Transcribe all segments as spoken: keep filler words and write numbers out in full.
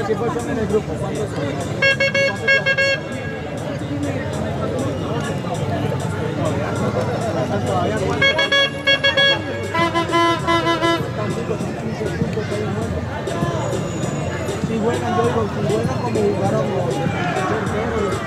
equipos son en el grupo? ¿Cuántos son? ¿Cuántos todavía? Si juegan, yo digo, si juegan como jugaron los terceros.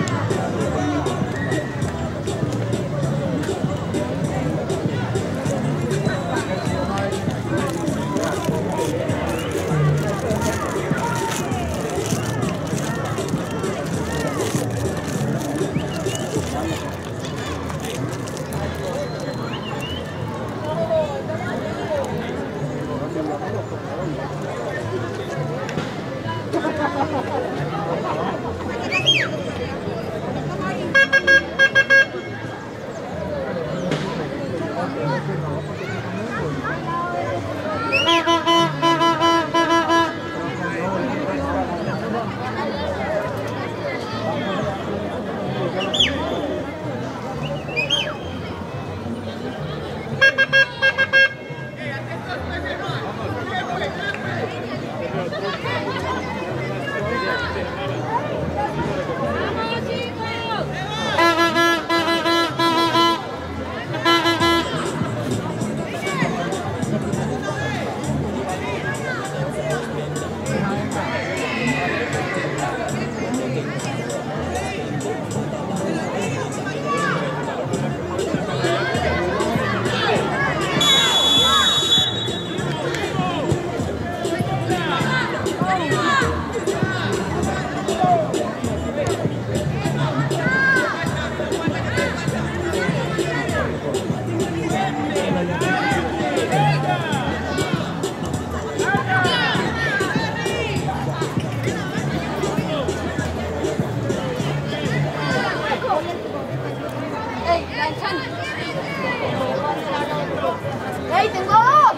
¡Ey, tengo dos!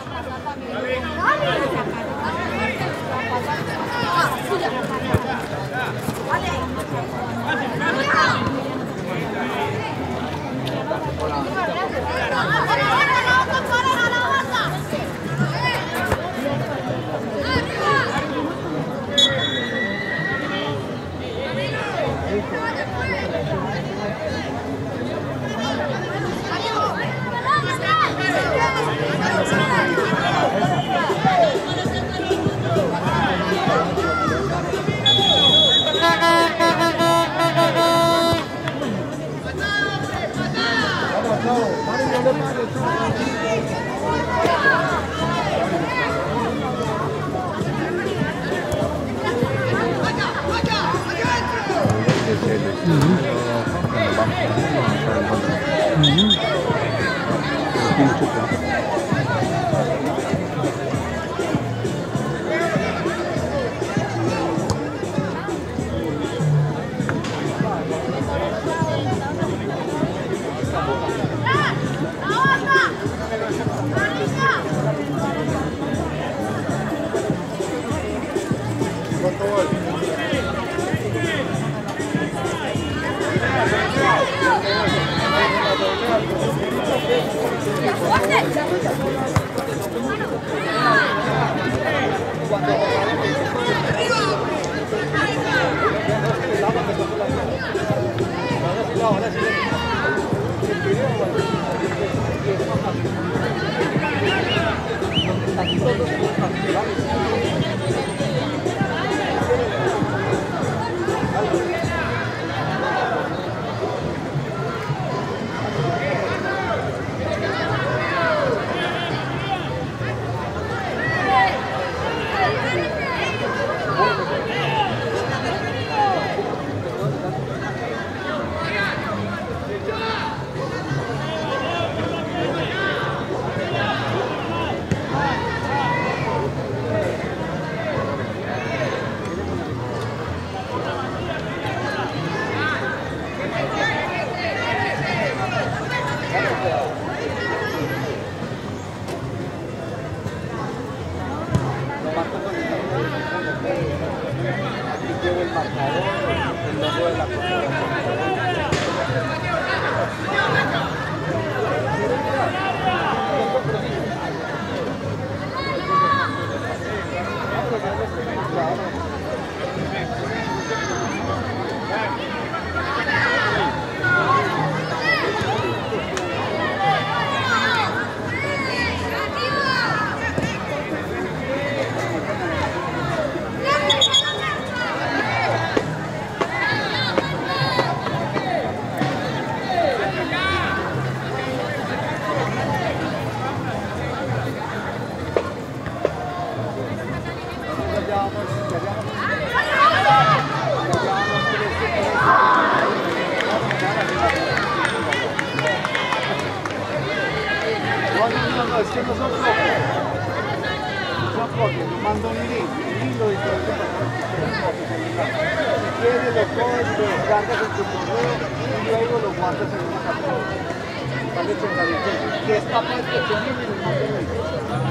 Es que no son bloques, son bloques, yo mando un link, un link lo diferente para si quieres lo coges, lo descargas en tu correo y luego lo guardas en una carpeta. Vale, checadito. Y esta parte que viene en el mando el link.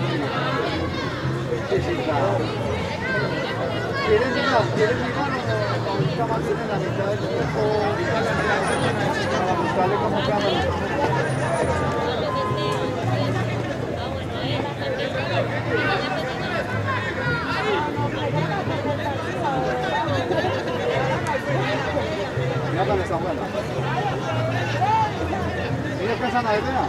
Sí, sí, claro. ¿Quieres mirar? ¿Quieres mirar o ahorita más bien en la mitad del tiempo para mostrarle cómo queda? Mira cuando está buena. Mira que esa nadie vea.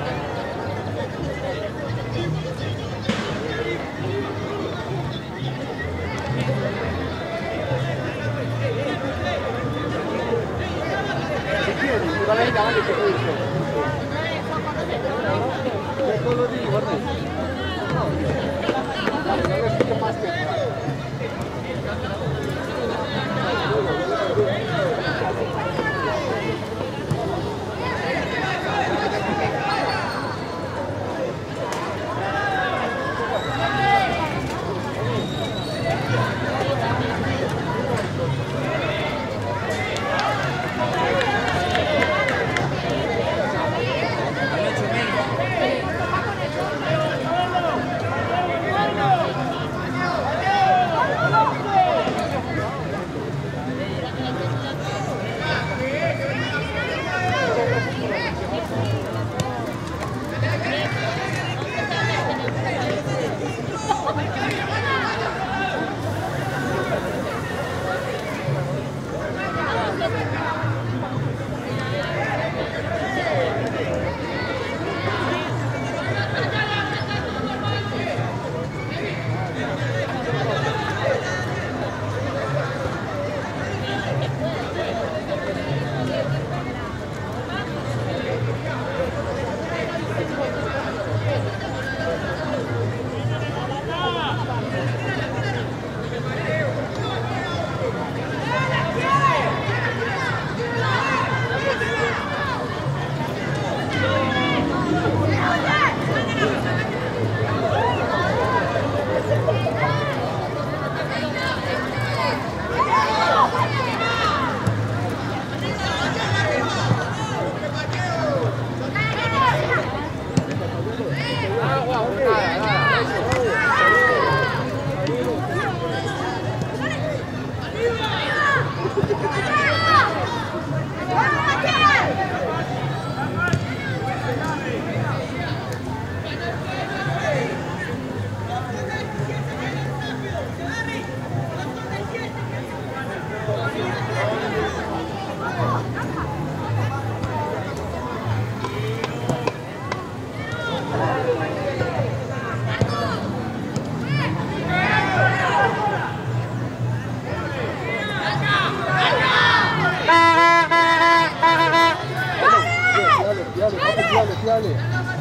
Si quieres, si vale, ya vale, ¿qué te dice? ¿Qué color dice, guarda? No, no le escucho más que... Dale.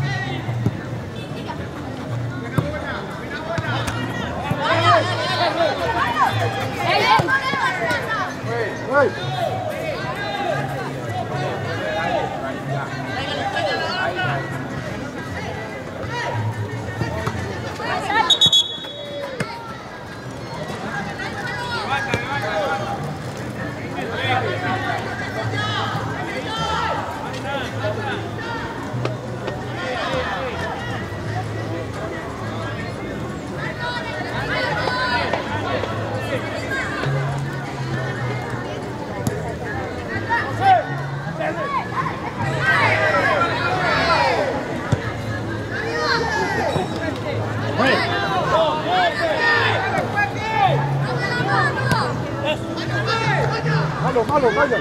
Hey, hey. malo, malo, vaya.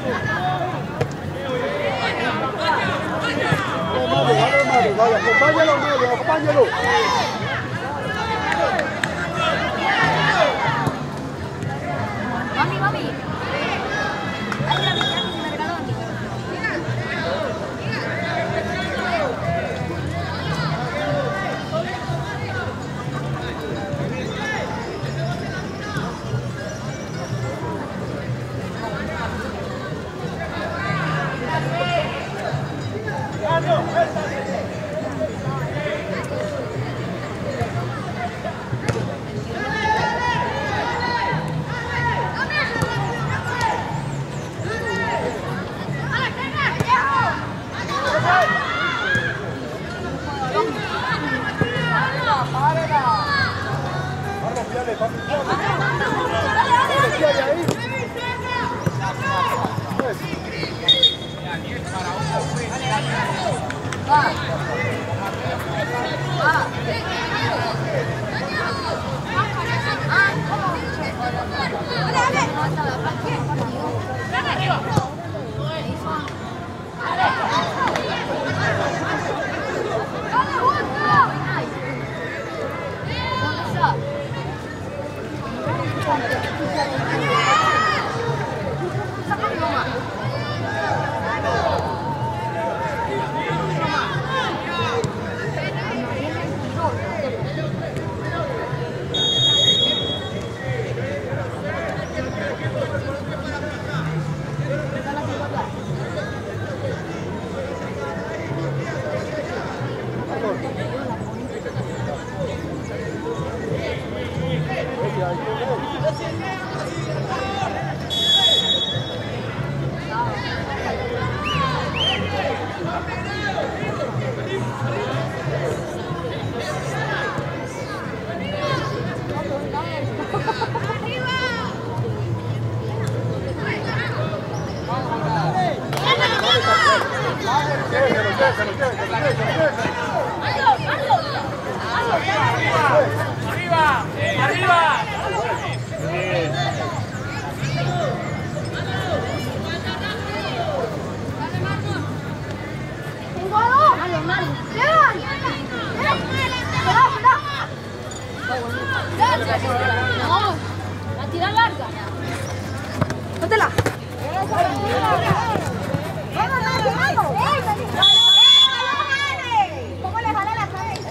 Vaya, acompáñalo, Mario, acompáñalo. Mami, mami. Ay, mira, mira, que se me regaló aquí. ¡Arriba! ¡Arriba! Tengo dos. Mario, Mario. ¡Llevan! ¡Esperá, esperá! No, la tira larga. ¡Póntela! ¿Cómo le jala la cabeza?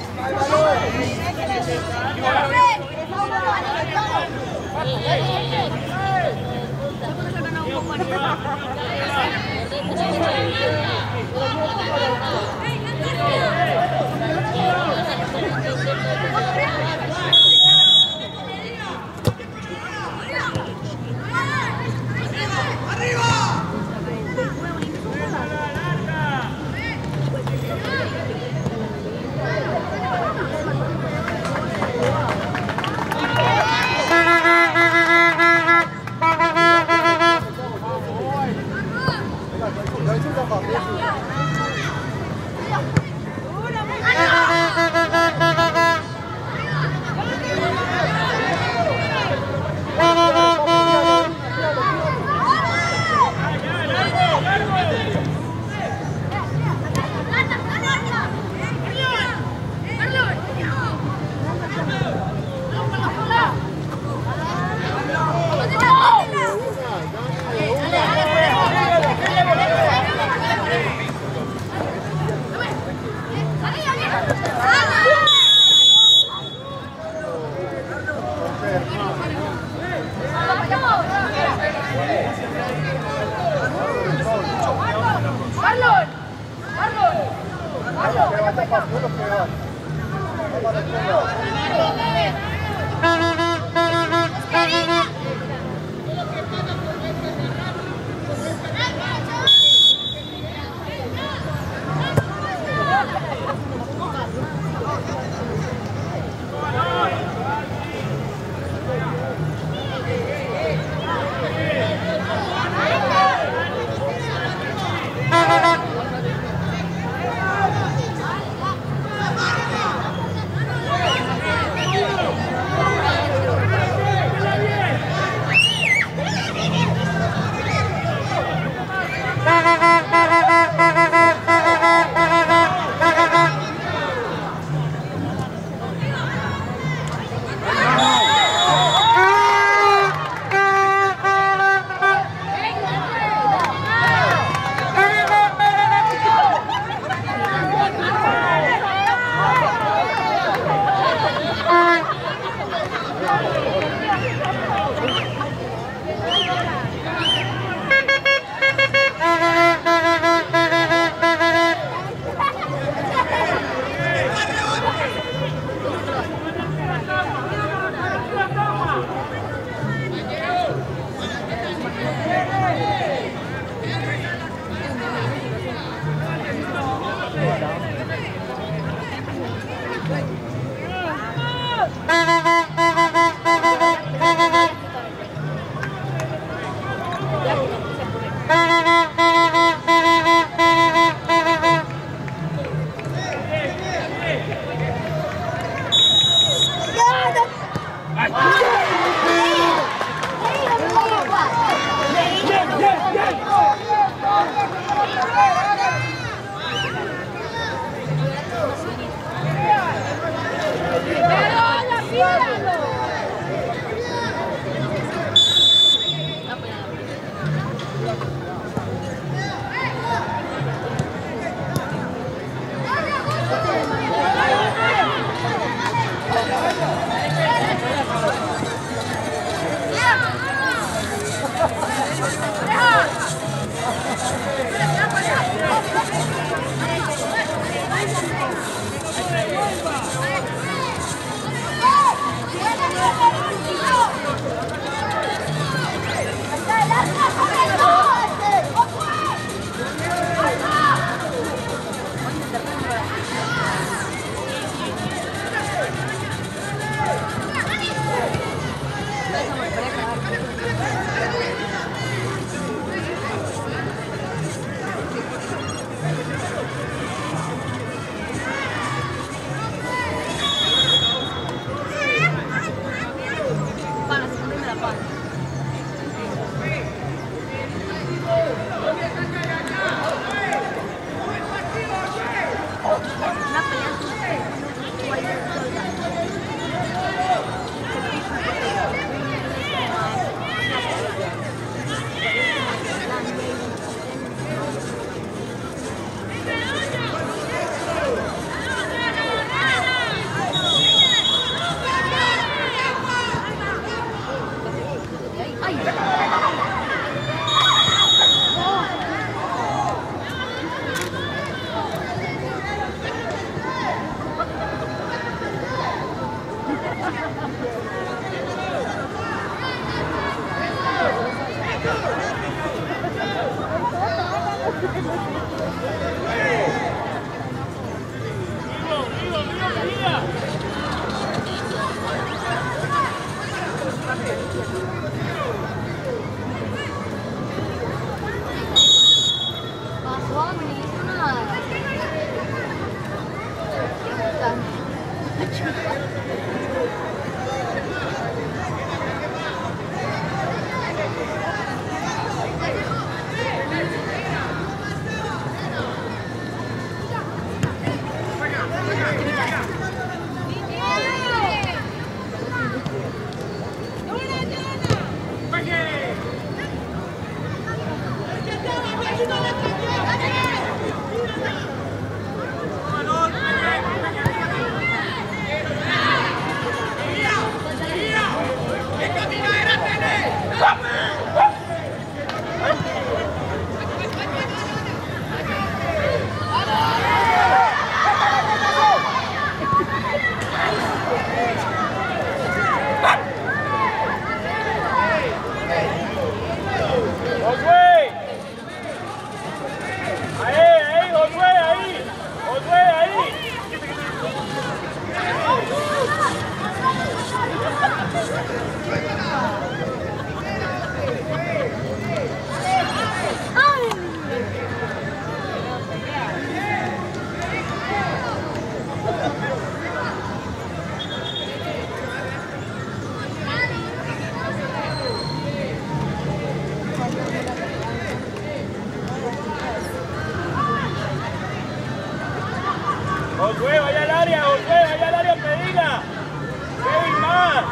Josué, vaya al área, Josué, vaya al área, pedila. Kevin más.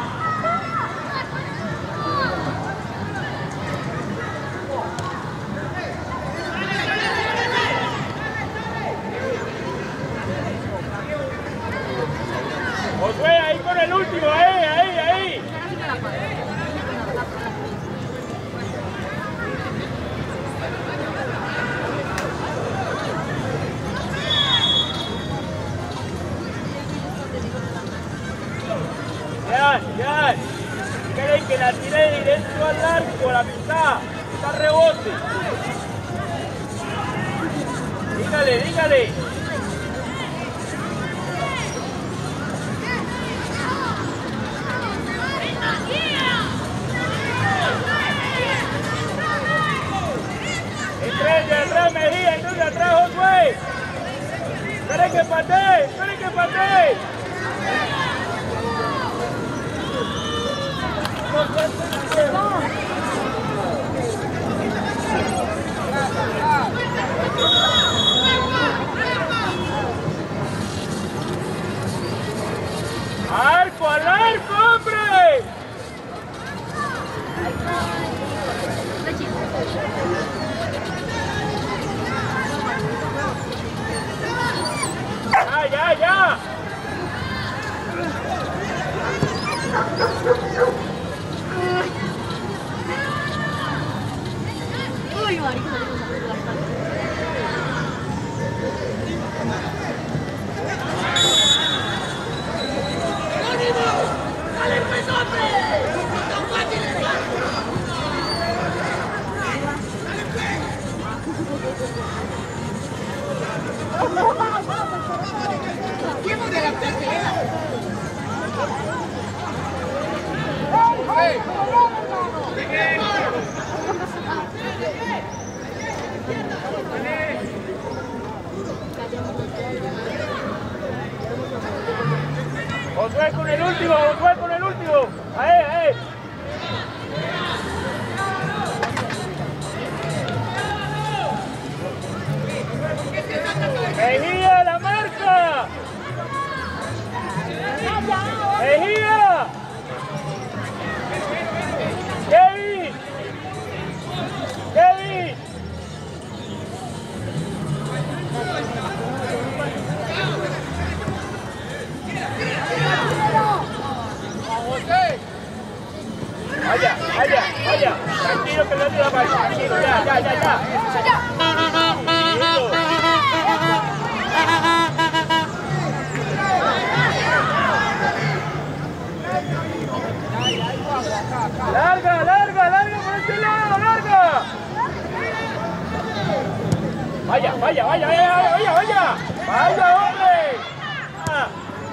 Josué, ahí con el último, ahí, ahí, ahí. Ya, ya. Quieren que la tire directo al arco, a la mitad. Está rebote. Dígale, dígale. Entra de atrás, Mejía, entra de atrás, Josué. Esperen que patee, esperen que patee. ¡Arco, al arco, hombre! ¡Ya, ya, ya! Uy, marico, ¡dale, pues, hombre! ¡No fácil! ¡Tiempo de la tercera! ¡Hey! Josué con el último, Josué con el último. Ahí, ahí. Mejía, la marca. Mejía. Kevin. Kevin. Vaya, vaya, vaya. Tranquilo que no te da para tranquilo. Ya, ya, ya, ya. Larga, larga, larga por este lado, larga. Vaya, vaya, vaya, vaya, vaya, vaya. Vaya, hombre. Ah.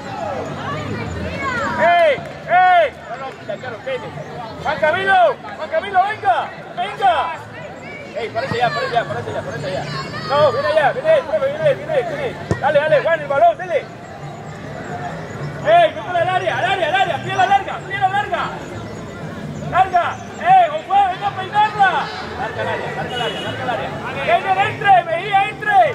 ¡Ey! ¡Ey! No, no, quita, claro, quédate. Juan Camilo, Juan Camilo, venga, venga. ¡Ey, parece ya, parece ya, parece ya, parece ya! No, viene allá, viene, profe, viene, viene, viene. Dale, dale, Juan, el balón, dale. ¡Ey, métale al área, al área, al área! ¡Piela larga, piela larga! ¡Larga! ¡Ey, Josué, venga a peinarla! Larga al área, larga al área, larga al área. ¡Keiner, entre! ¡Mejía, entre!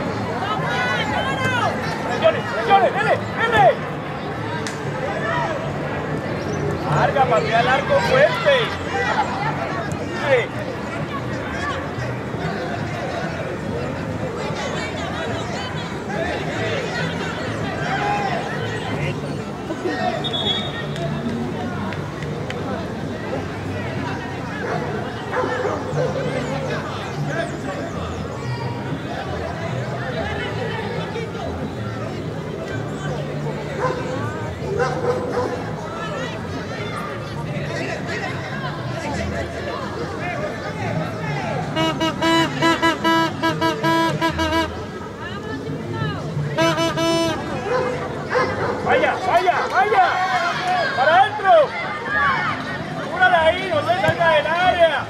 ¡Presiones, presiones! ¡Dele, dele! patea al arco fuerte. Sí. Vaya, vaya, vaya. Para adentro. Cúrala ahí, no se salga del área.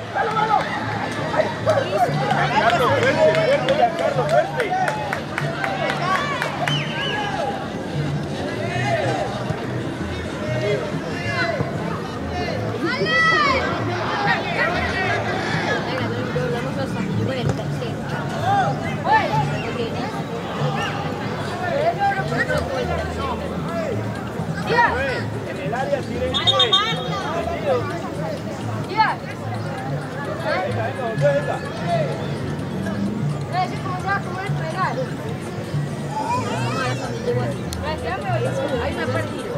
Carlos, fuerte, fuerte, ya, Carlos, fuerte. En el área tiren venga, venga, venga. Hay una partida.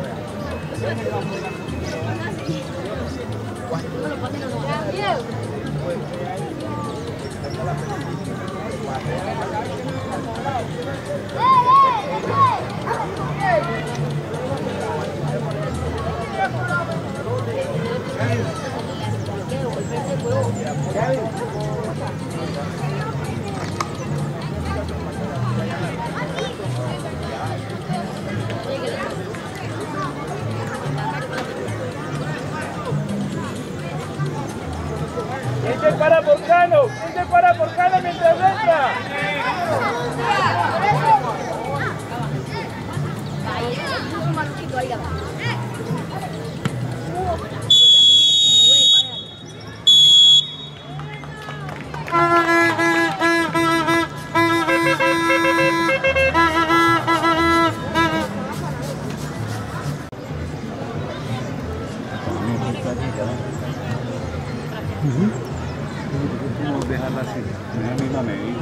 ¿Quién se para por Cano? ¿Quién se para por Cano mientras entra? No dejarla así, es la misma medida.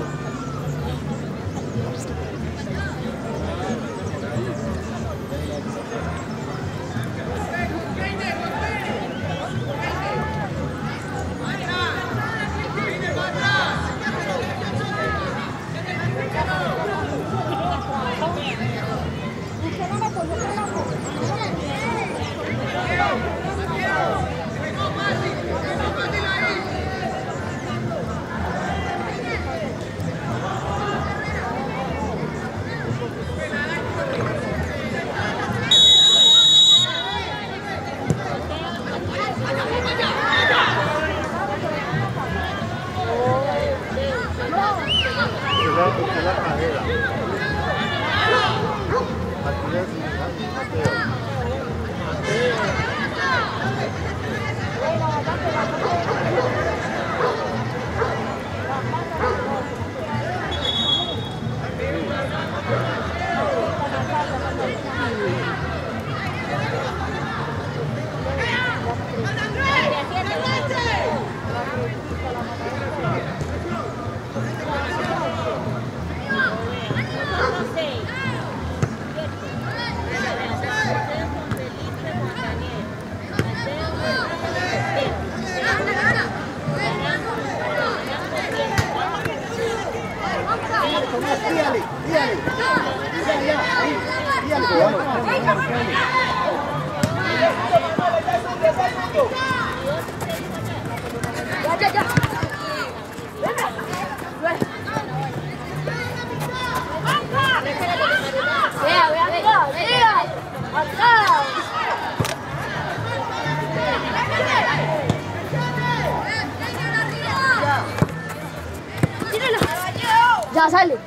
Ya sale.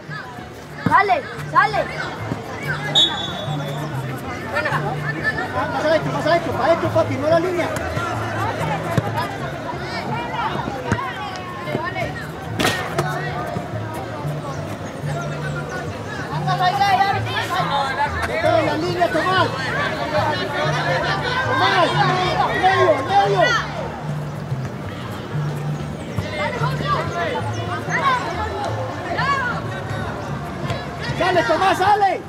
Sale, sale. Pasa esto, pasa esto, para esto, papi, no la línea. Esta es la línea, Tomás. Tomás, medio. Sale, Tomás, sale.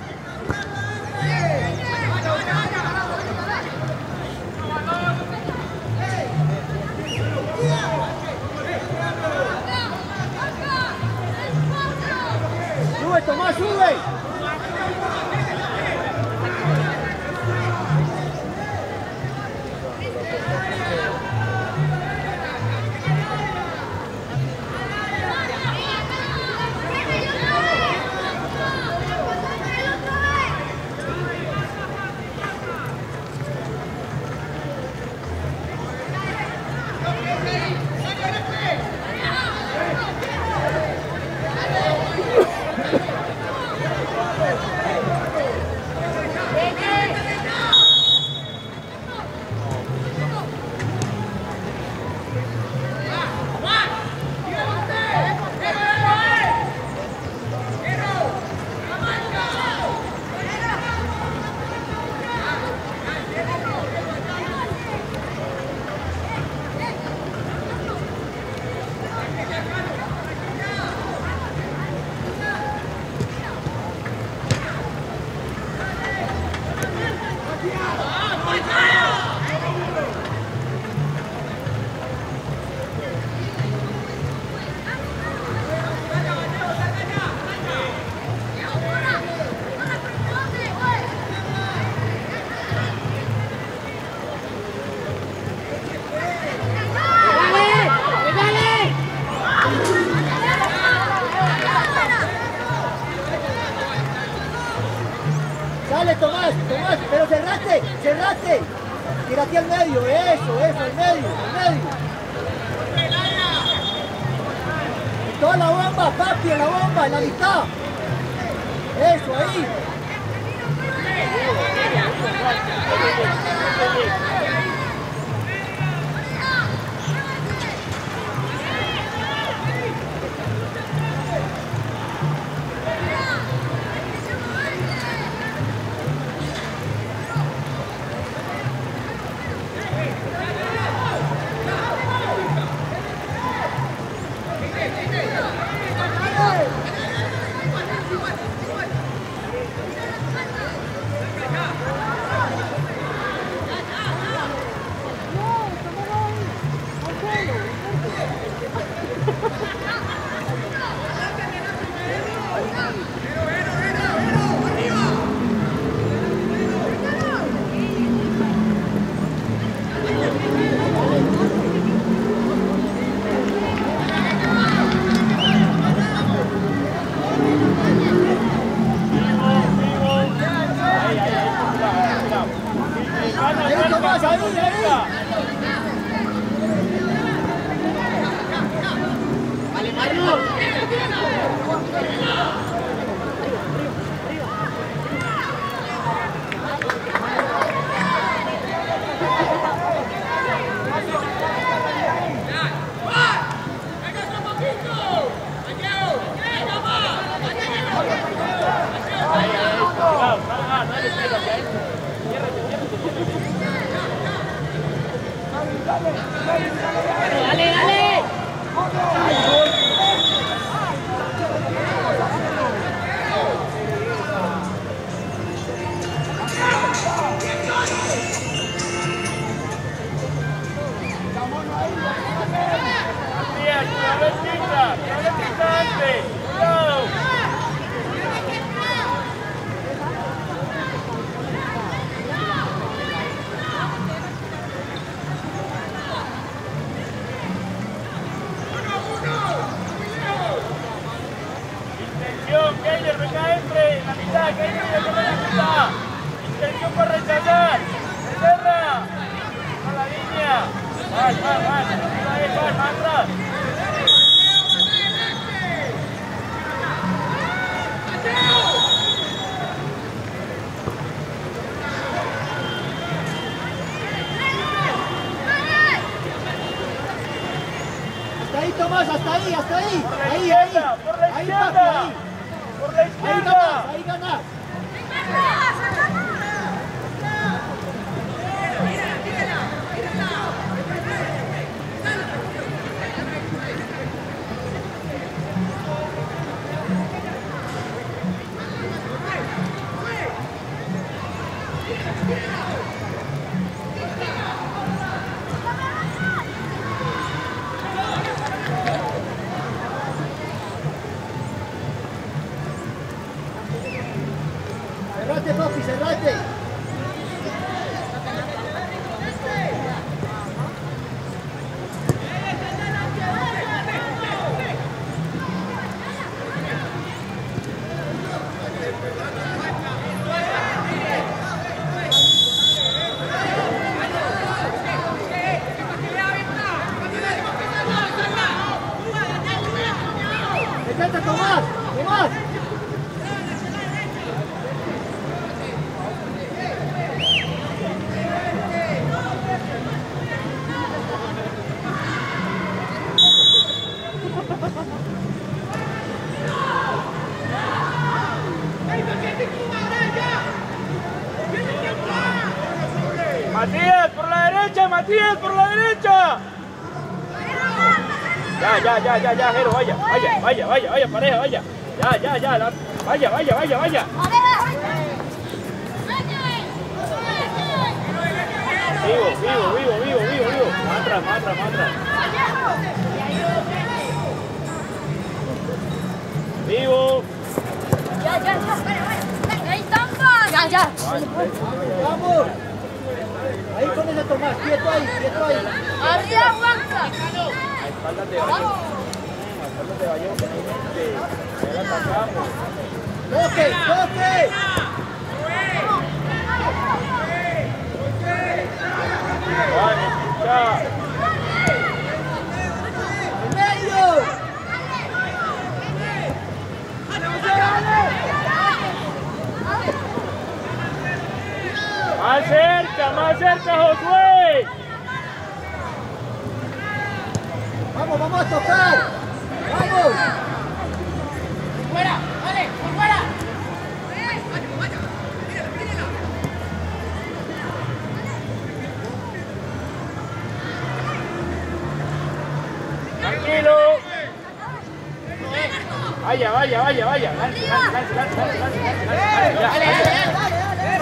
Sube, Tomás, sube. Dale, Tomás, Tomás, pero cerraste, cerraste. Tírate al medio, eso, eso, al medio, al medio. En toda la bomba, papi, en la bomba, en la mitad. Eso, ahí. Dale, dale. Keiler, venga, entre en la mitad, Keiler, venga en la mitad. Intención para rechazar. Cerra. A la línea. Más, más, más. Más, más atrás. Hasta ahí, Tomás, hasta ahí, hasta ahí. Por la Ahí, izquierda, ahí. por la Ahí, izquierda. papi, ahí. Por la Ahí izquierda. ganás, ahí ganás. papi, cerrate. ¡Métete, Tomás! ¡Tomás! Matías, por la derecha, Matías, por la derecha. Ya, ya, ya, ya, ya, Jero, vaya, vaya, vaya, vaya, vaya, pareja, vaya. Ya, ya, ya, la... vaya, vaya, vaya, vaya. Vivo, vivo, vivo, vivo, vivo, vivo. Más atrás, más atrás, más atrás. Vivo. Ya, ya, ya. Ahí estamos. Ya, ya. ¡Vamos! Ahí con ese Tomás, quieto ahí, quieto ahí. Arriba, aguanta. A espaldas de Bayón. A espaldas de Bayón, que no hay gente. Ya la atacamos. ¡Toque, toque! Vale, escucha. ¡En medio! Más cerca, más cerca, Josué. ¡Vamos, vamos a tocar! ¡Vamos! Fuera, vale, por fuera. Tranquilo. Vaya, vaya, vaya, vaya. Lance, lance, lance, lance, lance, lance, lance, lance, lance.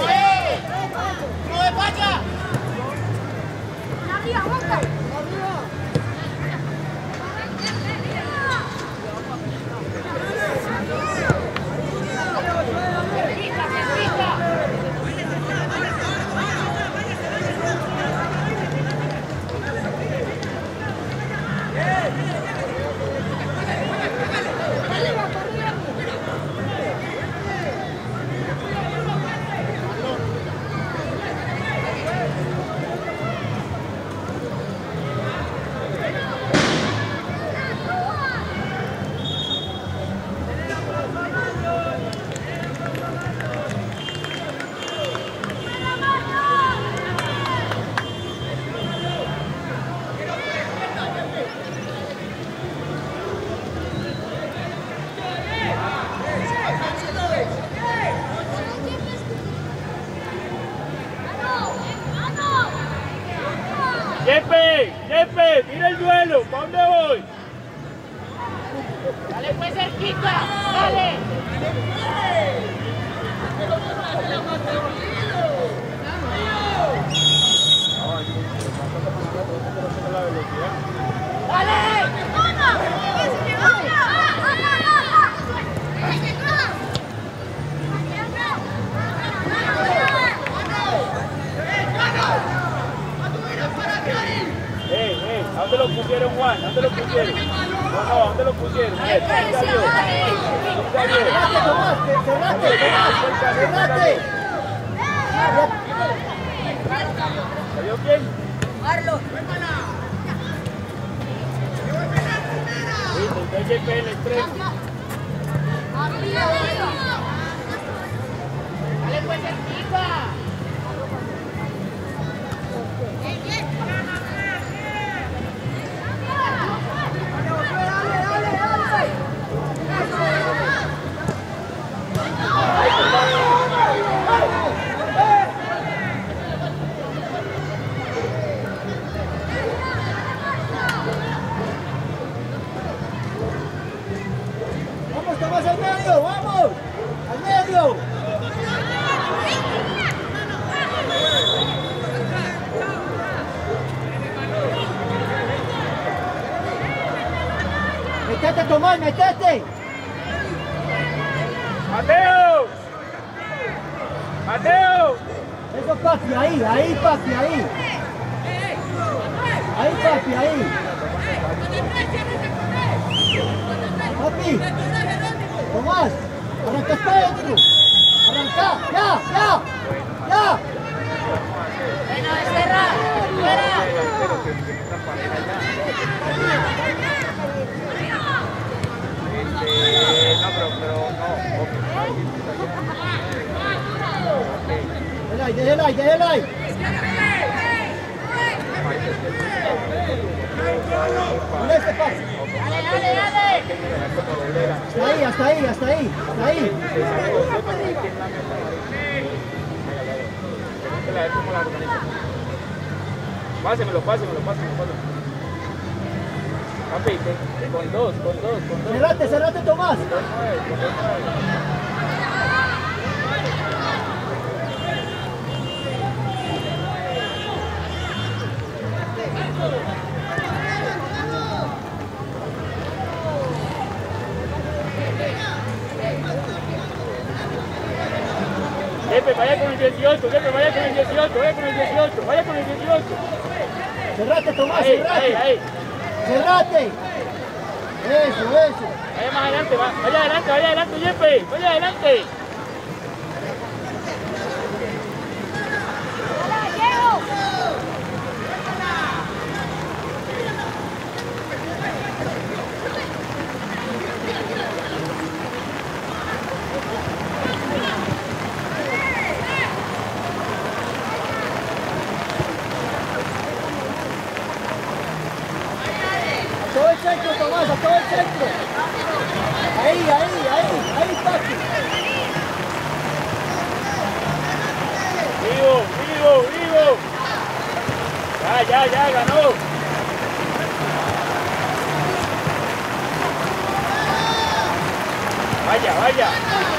Arriba, aguanta. Jefe, jefe, tira el duelo. ¿Para dónde voy? Dale pues cerquita, dale. Dale. Ey, ey, ¿a dónde lo pusieron, Juan? ¿A dónde lo pusieron? No, no, ¿a dónde lo pusieron? Mira, ¿quién salió? ¿Quién salió? ¡Cerrate, Tomás! que ¡Cerrate, Tomás! ¡Cerrate! ¿Salió quién? Carlos. Listo, entonces Jefe en el tres. Arriba, arriba. Dale pues cerquita. ¡Vamos, Tomás, al medio! ¡Vamos! ¡Al medio! ¡Metete, Tomás, metete! ¡Mateo! Mateo. Eso, papi, ahí, ahí, papi, ahí. Ahí, papi, ahí. Papi. Tomás, arranca hasta adentro. Arranca, ya, ya, ya. Bueno, Serra, fuera. No, pero, pero no. Déjela ahí, déjela ahí, déjela ahí. Con este papi. Dale, dale, dale. Hasta ahí, hasta ahí, hasta ahí, hasta ahí. Pásemelo, pásemelo, pásemelo, pásemelo. Papi, con dos, con dos, con dos. Cerrate, cerrate, Tomás. Jefe, vaya con el dieciocho, jefe, vaya con el dieciocho, vaya con el dieciocho, vaya con el dieciocho. Cerrate, Tomás, Ahí, cerrate. ahí, ahí. Cerrate. Eso, eso. Vaya más adelante, va- vaya adelante, vaya adelante, jefe, vaya adelante. A todo el centro, Tomás, a todo el centro. Ahí, ahí, ahí, ahí, papi. Vivo, vivo, vivo. Ya, ya, ya, ganó. Vaya, vaya.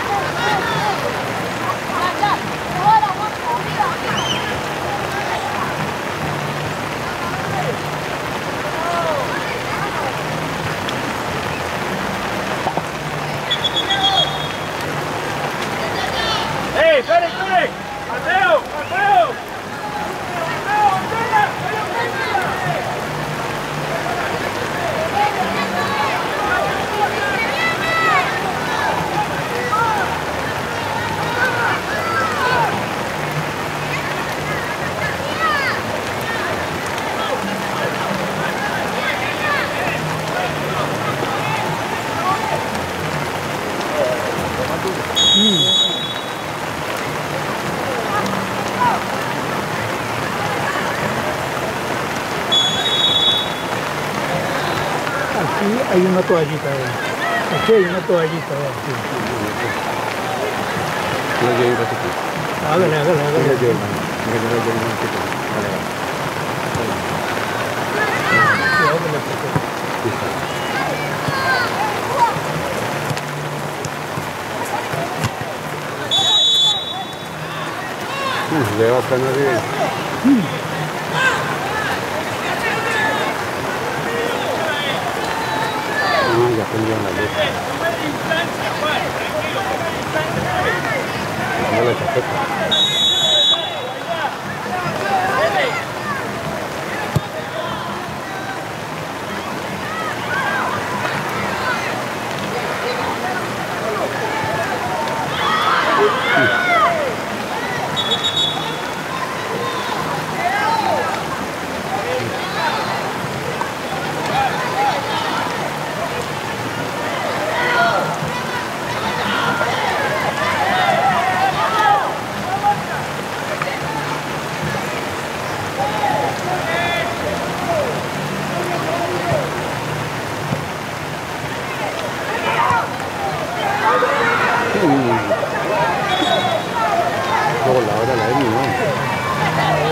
¡Eh, espere, espere! ¡Mateo! ¡Mateo! ¡Mateo, ordena! Aquí hay una toallita. eh. Aquí hay una toallita. eh. Sí, No llegue un ratito. Hágale, hágale, No hágale. llegue, hermano. No llegue un ratito. Vale, vale. Sí, hágale, perfecto. Listo. Mm, lleva apenas bien. Ah, ya tendrían la luz. Dame la chaqueta. Luego la hora la de mi, ¿no?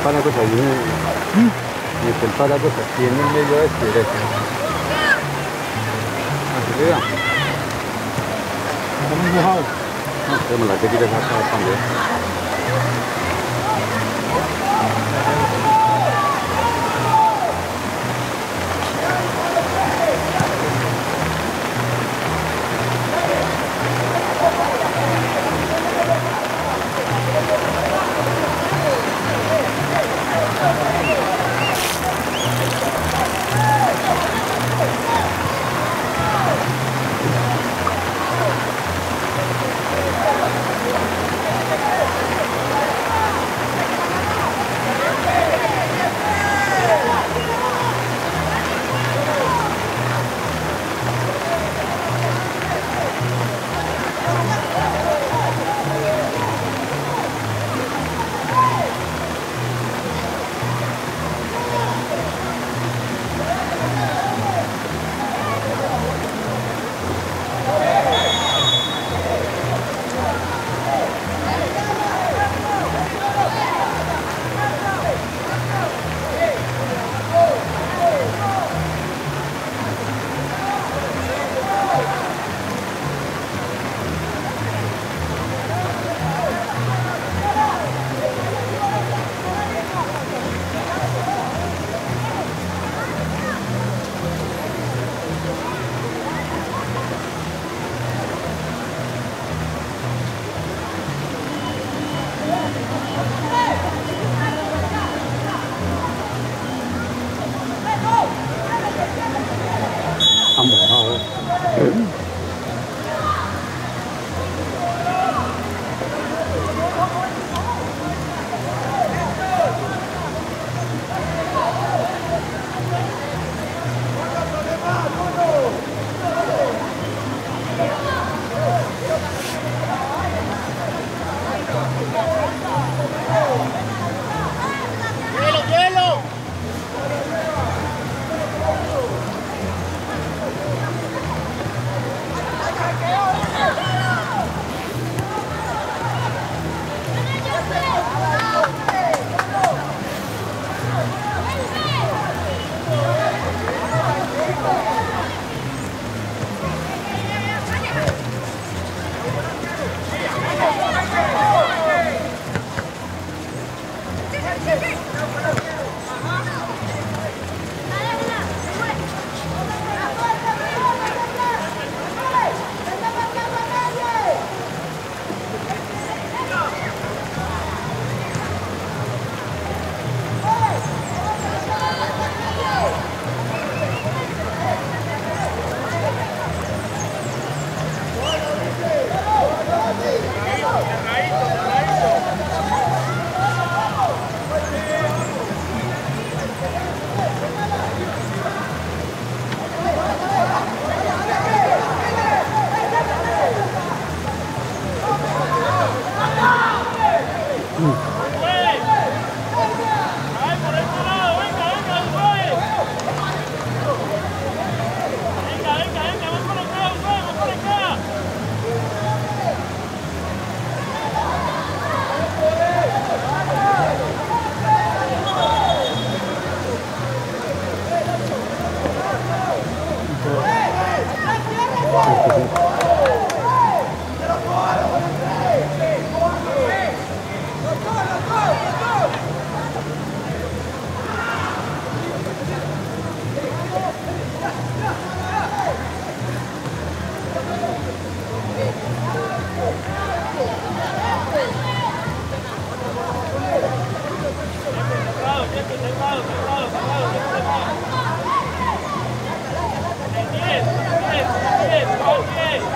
paraguas ahí en el, mete el paraguas aquí en el medio de este derecho. Así que vea. Está muy mojado. No, tenemos la que quieres sacar también. Bien, bien, bien, bien.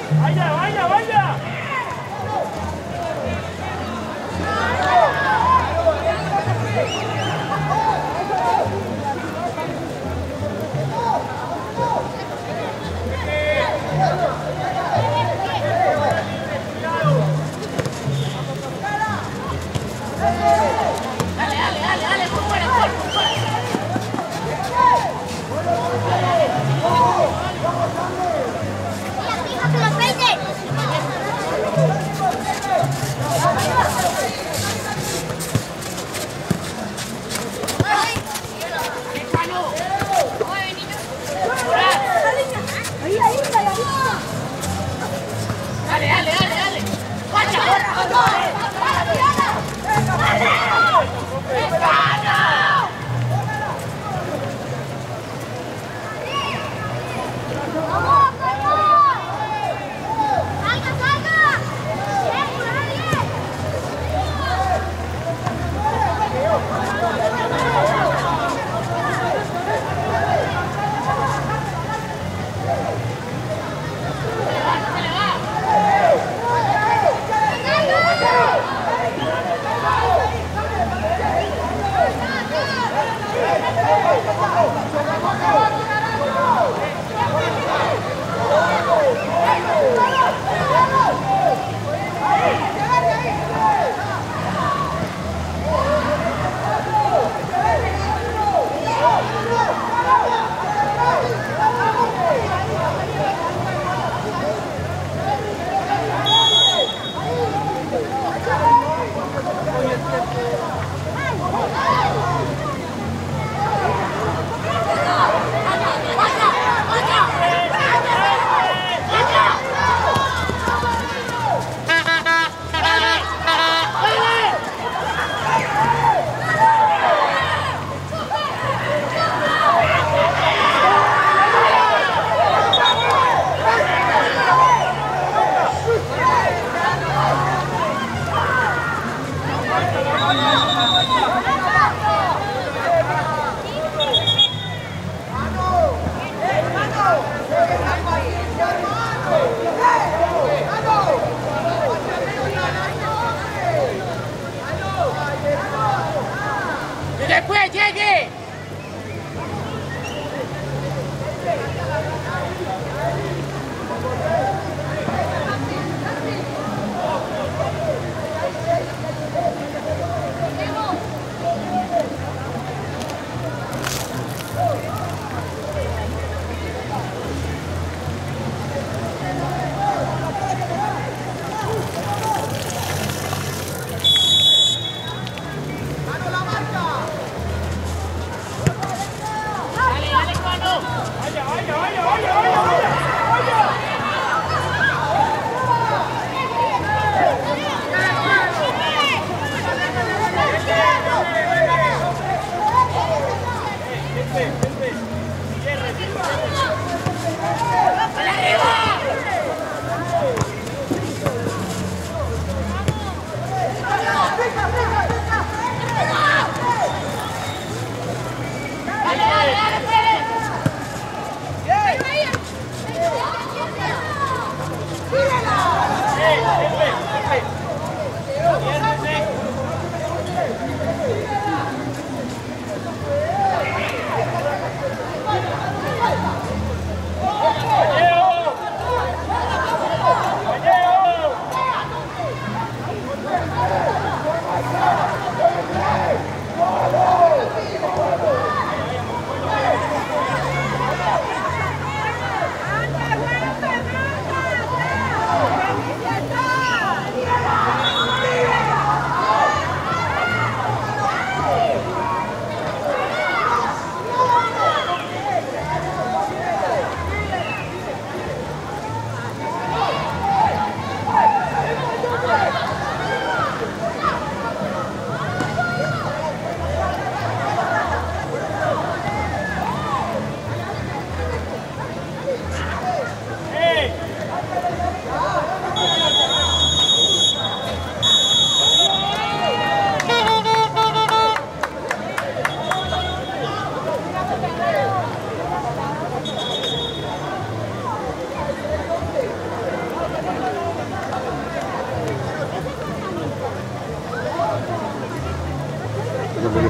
¡Vaya, vaya, vaya! Dale, dale, dale, dale, por fuera, por fuera. Mira, fíjate los veinte.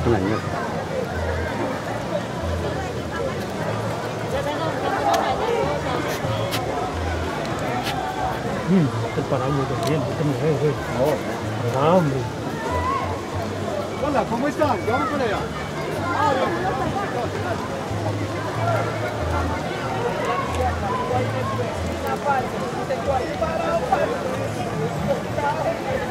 con la niña. Mmm, el parámetro también, este me ve, güey. Ah, hombre. Hola, ¿cómo están? ¿Qué vamos por allá? Ah,